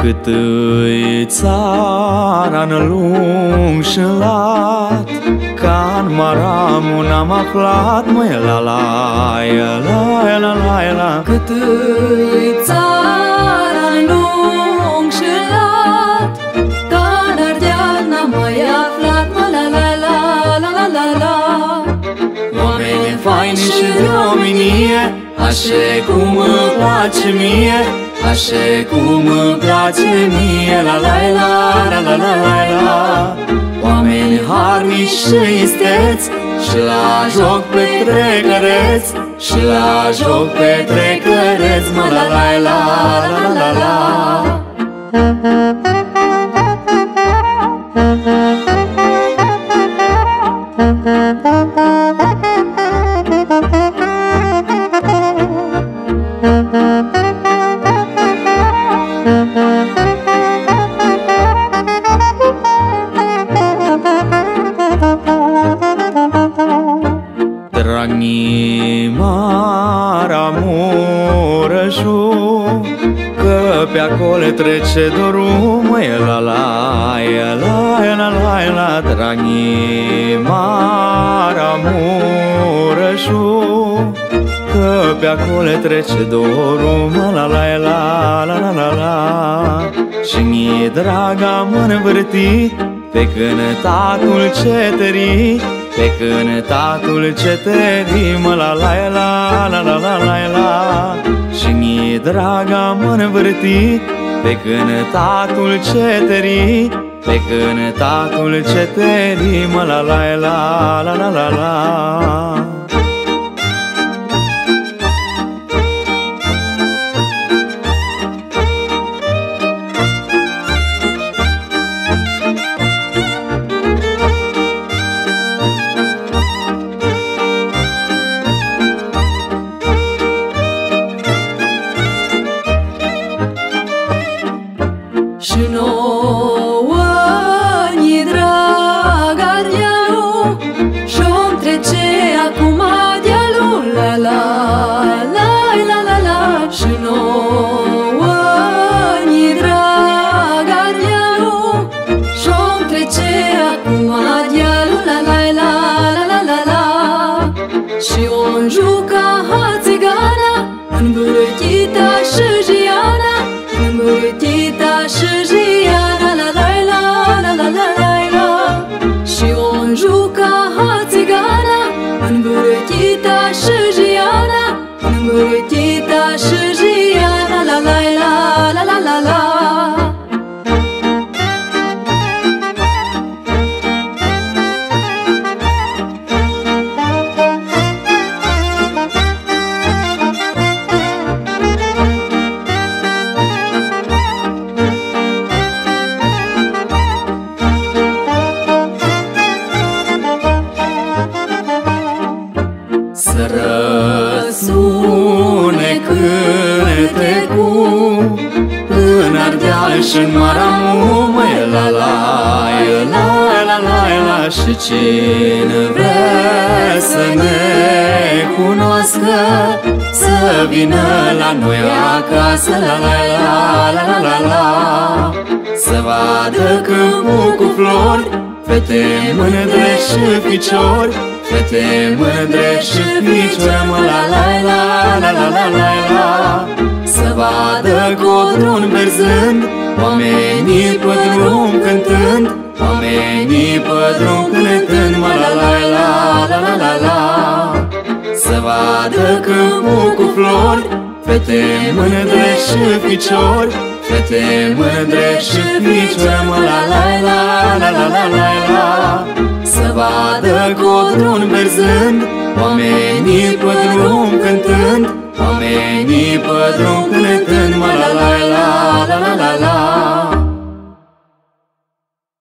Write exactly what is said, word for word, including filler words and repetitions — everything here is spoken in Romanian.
Cât îi țara în lung și în lat, ca-n Maramu n-am aflat, măi, la la la la la la. Cât îi țara în lung și în lat, ca-n Ardeal n-am mai aflat, mă, la la la la la la la. Oameni faini și de omenie, așa cum îmi place mie, așa cum îmi place mie, la la la la la la la la. Oameni harnici și isteți, și la joc petrecăreți, și la joc petrecăreți, mă, la la la la la la. Dragni Maramu Rășu, că pe acolo trece dorul, măi, la la la la la la. Dragni Maramu Rășu, că pe acolo trece dorul, mă, la la la la la la la. Și-mi draga mă învârti pe cântatul ceterii, pe cântatul ceterii, mă, la la la la la la la la. Și-mi draga mă învârti pe cântatul ceterii, pe cântatul ceterii, mă, la la la la la la la. Și nouă ni drag Ardealul, și-om trece acum dealul, la la la la la la. Și nouă ni drag Ardealul, și-om trece acum dealul, la la la la la la. Și-om juca țigana în bârchita și jiana, în bârchita și jiana, la la la la la la la la. Și-om juca țigana în bârchita și jiana, în bârchita și jiana, la la la la la la la. Să răsune cântecul în Ardeal și-n Maramu, măi, la la la la la la. Și cine vrea să ne cunoască, să vină la noi acasă, la la la la la la la. Să vadă câmpul cu flori, fete mândre și ficiori, fete mândre și ficiori, mă, la la la la la la la la. Să vadă codrun verzând, oamenii pe drum cântând, oamenii pe drum cântând, mă, la la la la la la la. Să vadă câmpul cu flori, fete mândre și ficiori, fete mândre și ficiori, mă, la la la la la la la la. Să vadă codrun verzând, oamenii pe drum cântând, oamenii pe drum cântând, mă, la la